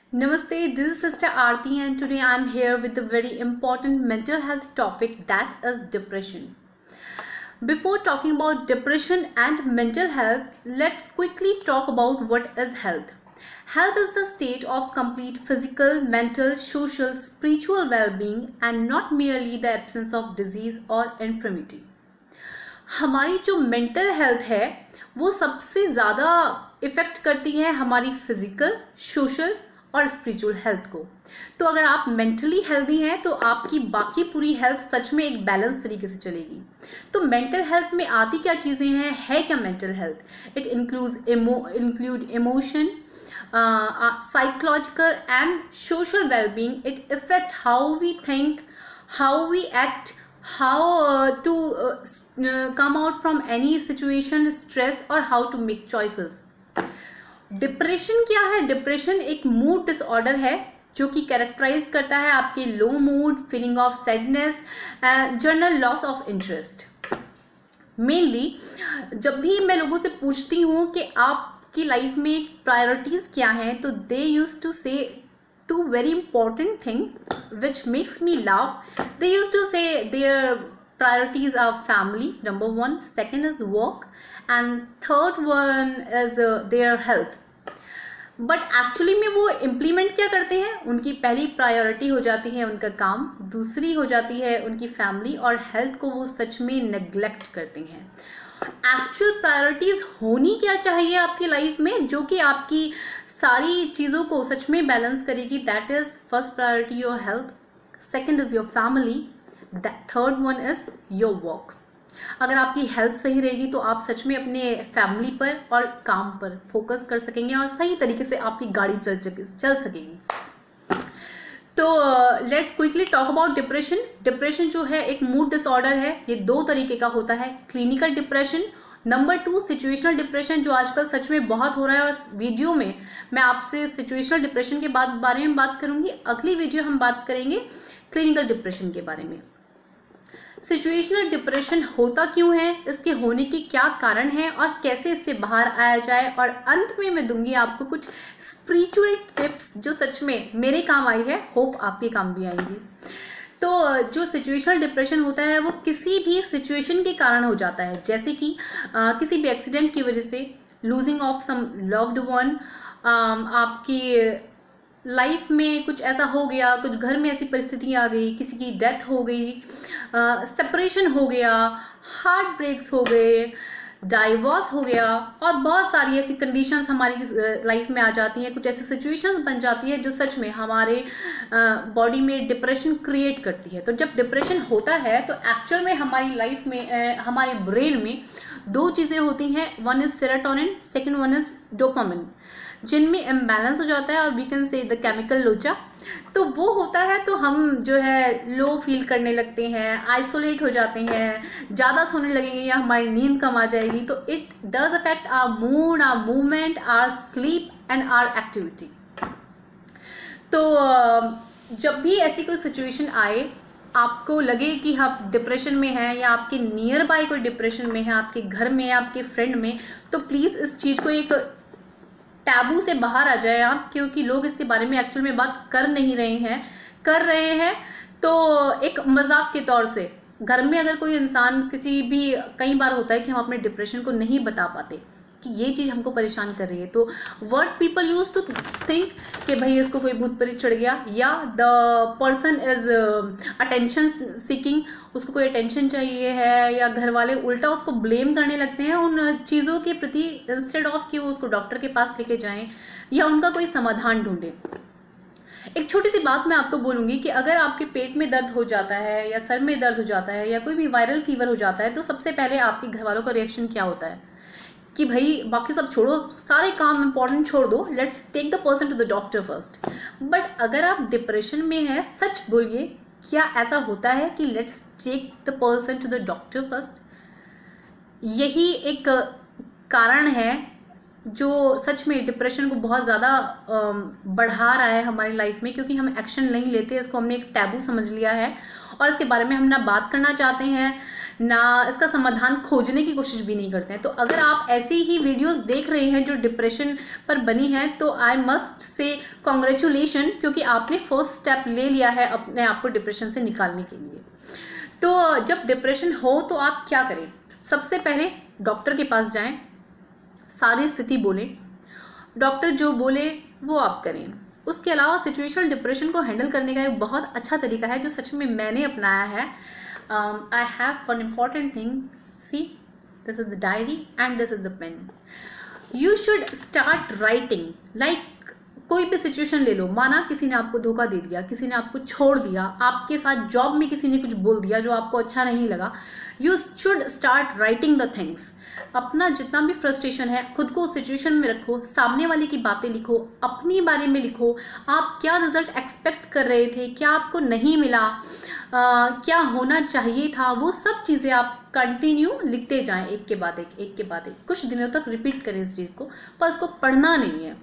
Namaste, this is Sister Aarti and today I am here with a very important mental health topic, that is depression. Before talking about depression and mental health, let's quickly talk about what is health. Health is the state of complete physical, mental, social, spiritual well-being and not merely the absence of disease or infirmity. हमारी जो mental health है वो सबसे ज़्यादा effect करती है हमारी physical, social और स्पिरिचुअल हेल्थ को। तो अगर आप मेंटली हेल्दी हैं तो आपकी बाकी पूरी हेल्थ सच में एक बैलेंस तरीके से चलेगी। तो मेंटल हेल्थ में आती क्या चीज़ें हैं, है क्या mental health? It include emotion, psychological and social well-being. It affects how we think, how we act, how to come out from any situation, stress or how to make choices. Depression क्या है? Depression एक mood disorder है जो कि characterise करता है आपके low mood, feeling of sadness, general loss of interest. Mainly जब भी मैं लोगों से पूछती हूँ कि आपकी लाइफ में प्रायोरिटीज़ क्या हैं, तो they use to say to very important thing which makes me laugh. They use to say their priorities are family, number one, second is work and third one is their health. But actually में वो implement क्या करते हैं? उनकी पहली priority हो जाती है उनका काम, दूसरी हो जाती है उनकी फैमिली और हेल्थ को वो सच में नेग्लेक्ट करते हैं। एक्चुअल प्रायोरिटीज़ होनी क्या चाहिए आपकी लाइफ में जो कि आपकी सारी चीज़ों को सच में बैलेंस करेगी? That is first priority your health, second is your family, third one is your work. अगर आपकी हेल्थ सही रहेगी तो आप सच में अपने फैमिली पर और काम पर फोकस कर सकेंगे और सही तरीके से आपकी गाड़ी चल सकेगी। तो let's quickly talk about depression. Depression जो है एक मूड डिसऑर्डर है। ये दो तरीके का होता है, clinical depression, number two situational depression जो आजकल सच में बहुत हो रहा है। और इस वीडियो में मैं आपसे सिचुएशनल डिप्रेशन के बारे में बात करूंगी। अगली वीडियो हम बात करेंगे क्लिनिकल डिप्रेशन के बारे में। सिचुएशनल डिप्रेशन होता क्यों है, इसके होने की क्या कारण है और कैसे इससे बाहर आया जाए, और अंत में मैं दूंगी आपको कुछ स्पिरिचुअल टिप्स जो सच में मेरे काम आई है, होप आपके काम भी आएंगी। तो जो सिचुएशनल डिप्रेशन होता है वो किसी भी सिचुएशन के कारण हो जाता है, जैसे कि किसी भी एक्सीडेंट की वजह से, losing of some loved one, आपकी लाइफ में कुछ ऐसा हो गया, कुछ घर में ऐसी परिस्थिति आ गई, किसी की डेथ हो गई, सेपरेशन हो गया, हार्ट ब्रेक्स हो गए, डाइवोर्स हो गया और बहुत सारी ऐसी कंडीशंस हमारी लाइफ में आ जाती हैं। कुछ ऐसी सिचुएशंस बन जाती है जो सच में हमारे बॉडी में डिप्रेशन क्रिएट करती है। तो जब डिप्रेशन होता है तो एक्चुअल में हमारी लाइफ में हमारे ब्रेन में दो चीज़ें होती हैं, one is serotonin, second one is dopamine, जिनमें इम्बैलेंस हो जाता है और we can say the chemical लोचा। तो वो होता है तो हम जो है लो फील करने लगते हैं, आइसोलेट हो जाते हैं, ज़्यादा सोने लगेंगे या हमारी नींद कम आ जाएगी। तो it does affect our mood, our movement, our sleep and our activity. तो जब भी ऐसी कोई सिचुएशन आए, आपको लगे कि आप डिप्रेशन में हैं या आपके नियर बाय कोई डिप्रेशन में है, आपके घर में, आपके फ्रेंड में, तो प्लीज़ इस चीज़ को एक टैबू से बाहर आ जाए आप, क्योंकि लोग इसके बारे में एक्चुअल में बात कर नहीं रहे हैं, कर रहे हैं तो एक मजाक के तौर से। घर में अगर कोई इंसान किसी भी, कई बार होता है कि हम अपने डिप्रेशन को नहीं बता पाते कि ये चीज़ हमको परेशान कर रही है, तो what people use to think कि भाई इसको कोई भूत प्रेत चढ़ गया, या the person is attention seeking, उसको कोई अटेंशन चाहिए है, या घर वाले उल्टा उसको ब्लेम करने लगते हैं उन चीज़ों के प्रति, इंस्टेड ऑफ कि वो उसको डॉक्टर के पास लेके जाएं या उनका कोई समाधान ढूंढें। एक छोटी सी बात मैं आपको बोलूँगी कि अगर आपके पेट में दर्द हो जाता है या सर में दर्द हो जाता है या कोई भी वायरल फीवर हो जाता है, तो सबसे पहले आपके घर वालों का रिएक्शन क्या होता है कि भाई बाकी सब छोड़ो, सारे काम इंपॉर्टेंट छोड़ दो, let's take the person to the doctor first. But अगर आप डिप्रेशन में हैं, सच बोलिए, क्या ऐसा होता है कि let's take the person to the doctor first? यही एक कारण है जो सच में डिप्रेशन को बहुत ज़्यादा बढ़ा रहा है हमारी लाइफ में, क्योंकि हम एक्शन नहीं लेते, इसको हमने एक टैबू समझ लिया है और इसके बारे में हम ना बात करना चाहते हैं, ना इसका समाधान खोजने की कोशिश भी नहीं करते हैं। तो अगर आप ऐसी ही वीडियोस देख रहे हैं जो डिप्रेशन पर बनी हैं, तो आई मस्ट से कॉन्ग्रेचुलेशन, क्योंकि आपने फर्स्ट स्टेप ले लिया है अपने आप को डिप्रेशन से निकालने के लिए। तो जब डिप्रेशन हो तो आप क्या करें? सबसे पहले डॉक्टर के पास जाएं, सारी स्थिति बोलें, डॉक्टर जो बोले वो आप करें। उसके अलावा सिचुएशनल डिप्रेशन को हैंडल करने का एक बहुत अच्छा तरीका है जो सच में मैंने अपनाया है। I have one important thing, see this is the diary and this is the pen. You should start writing. Like कोई भी सिचुएशन ले लो, माना किसी ने आपको धोखा दे दिया, किसी ने आपको छोड़ दिया, आपके साथ जॉब में किसी ने कुछ बोल दिया जो आपको अच्छा नहीं लगा। You should start writing the things. अपना जितना भी फ्रस्ट्रेशन है खुद को उस सिचुएशन में रखो, सामने वाले की बातें लिखो, अपनी बारे में लिखो, आप क्या रिजल्ट एक्सपेक्ट कर रहे थे, क्या आपको नहीं मिला, क्या होना चाहिए था, वो सब चीज़ें आप कंटिन्यू लिखते जाएं, एक के बाद एक। कुछ दिनों तक रिपीट करें इस चीज़ को, पर उसको पढ़ना नहीं है।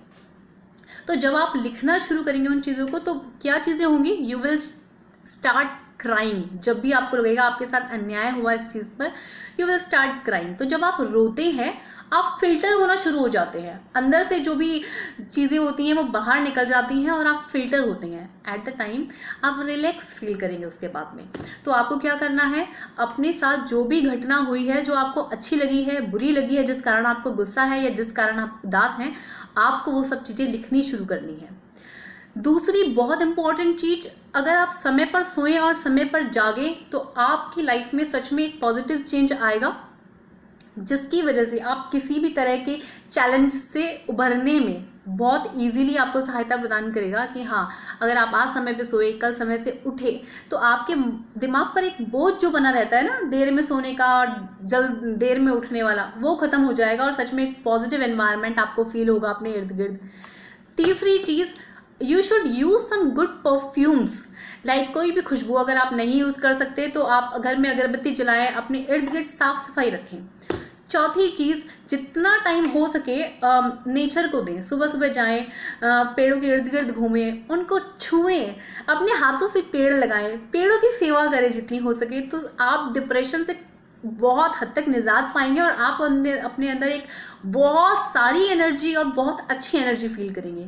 तो जब आप लिखना शुरू करेंगे उन चीज़ों को, तो क्या चीज़ें होंगी? You will start crime. जब भी आपको लगेगा आपके साथ अन्याय हुआ इस चीज़ पर, यू विल स्टार्ट क्राइम। तो जब आप रोते हैं आप फिल्टर होना शुरू हो जाते हैं, अंदर से जो भी चीज़ें होती हैं वो बाहर निकल जाती हैं और आप फिल्टर होते हैं। एट द टाइम आप रिलैक्स फील करेंगे उसके बाद में। तो आपको क्या करना है? अपने साथ जो भी घटना हुई है, जो आपको अच्छी लगी है, बुरी लगी है, जिस कारण आपको गुस्सा है या जिस कारण आप उदास हैं, आपको वो सब चीज़ें लिखनी शुरू करनी है। दूसरी बहुत इंपॉर्टेंट चीज़, अगर आप समय पर सोएं और समय पर जागें तो आपकी लाइफ में सच में एक पॉजिटिव चेंज आएगा, जिसकी वजह से आप किसी भी तरह के चैलेंज से उभरने में बहुत इजीली आपको सहायता प्रदान करेगा। कि हाँ, अगर आप आज समय पे सोए, कल समय से उठे, तो आपके दिमाग पर एक बोझ जो बना रहता है ना, देर में सोने का और जल्द देर में उठने वाला, वो खत्म हो जाएगा और सच में एक पॉजिटिव एनवायरनमेंट आपको फील होगा अपने इर्द गिर्द। तीसरी चीज़, you should use some good perfumes. Like कोई भी खुशबू अगर आप नहीं यूज़ कर सकते तो आप घर में अगरबत्ती जलाएं, अपने इर्द गिर्द साफ सफाई रखें। चौथी चीज़, जितना टाइम हो सके नेचर को दें। सुबह सुबह जाएं, पेड़ों के इर्द गिर्द घूमें, उनको छुएं, अपने हाथों से पेड़ लगाएं, पेड़ों की सेवा करें जितनी हो सके। तो आप डिप्रेशन से बहुत हद तक निजात पाएंगे और आप अपने अंदर एक बहुत सारी एनर्जी और बहुत अच्छी एनर्जी फील करेंगे।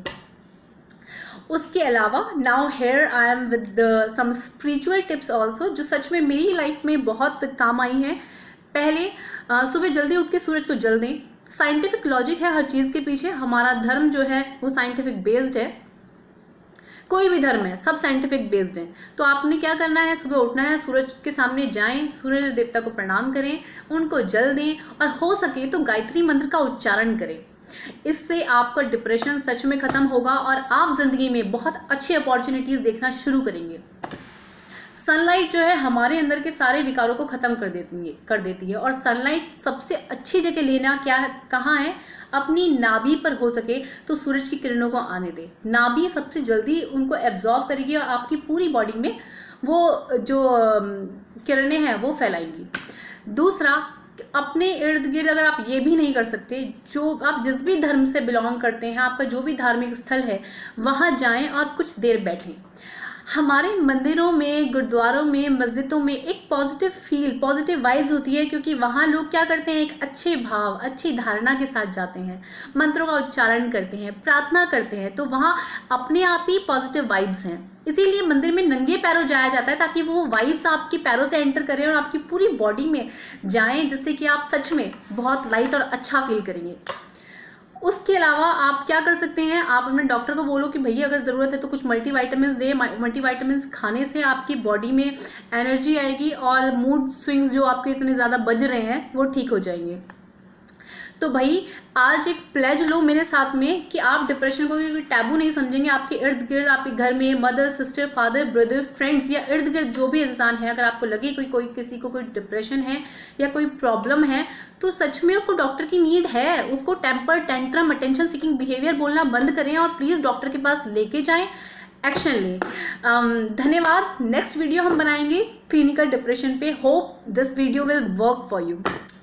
उसके अलावा now here I am with some spiritual tips also, जो सच में मेरी लाइफ में बहुत काम आई हैं। पहले सुबह जल्दी उठ के सूरज को जल दें। साइंटिफिक लॉजिक है हर चीज़ के पीछे। हमारा धर्म जो है वो साइंटिफिक बेस्ड है, कोई भी धर्म है, सब साइंटिफिक बेस्ड है। तो आपने क्या करना है? सुबह उठना है, सूरज के सामने जाएं, सूर्य देवता को प्रणाम करें, उनको जल दें और हो सके तो गायत्री मंत्र का उच्चारण करें। इससे आपका डिप्रेशन सच में खत्म होगा और आप जिंदगी में बहुत अच्छी अपॉर्चुनिटीज देखना शुरू करेंगे। सनलाइट जो है हमारे अंदर के सारे विकारों को खत्म कर देती है और सनलाइट सबसे अच्छी जगह लेना कहाँ है? अपनी नाभि पर हो सके तो सूरज की किरणों को आने दे। नाभि सबसे जल्दी उनको एब्जॉर्व करेगी और आपकी पूरी बॉडी में वो जो किरणें हैं वो फैलाएंगी। दूसरा, अपने इर्द गिर्द अगर आप ये भी नहीं कर सकते, जो आप जिस भी धर्म से बिलोंग करते हैं, आपका जो भी धार्मिक स्थल है, वहाँ जाएं और कुछ देर बैठें। हमारे मंदिरों में, गुरुद्वारों में, मस्जिदों में एक पॉजिटिव वाइब्स होती है, क्योंकि वहाँ लोग क्या करते हैं? एक अच्छे भाव, अच्छी धारणा के साथ जाते हैं, मंत्रों का उच्चारण करते हैं, प्रार्थना करते हैं, तो वहाँ अपने आप ही पॉजिटिव वाइब्स हैं। इसीलिए मंदिर में नंगे पैरों जाया जाता है, ताकि वो वाइब्स आपके पैरों से एंटर करें और आपकी पूरी बॉडी में जाएं, जिससे कि आप सच में बहुत लाइट और अच्छा फील करेंगे। उसके अलावा आप क्या कर सकते हैं? आप अपने डॉक्टर को बोलो कि भैया अगर ज़रूरत है तो कुछ मल्टीविटामिन्स दे। मल्टीविटामिन्स खाने से आपकी बॉडी में एनर्जी आएगी और मूड स्विंग्स जो आपके इतने ज़्यादा बज रहे हैं वो ठीक हो जाएंगे। तो भाई आज एक प्लेज लो मेरे साथ में कि आप डिप्रेशन को भी टैबू नहीं समझेंगे। आपके इर्द गिर्द, आपके घर में mother, sister, father, brother, friends या इर्द गिर्द जो भी इंसान है, अगर आपको लगे किसी को कोई डिप्रेशन है या कोई प्रॉब्लम है, तो सच में उसको डॉक्टर की नीड है। उसको temper tantrum, attention seeking behaviour बोलना बंद करें और प्लीज़ डॉक्टर के पास लेके जाएं, एक्शन लें। धन्यवाद। नेक्स्ट वीडियो हम बनाएंगे क्लिनिकल डिप्रेशन पे। Hope this video will work for you.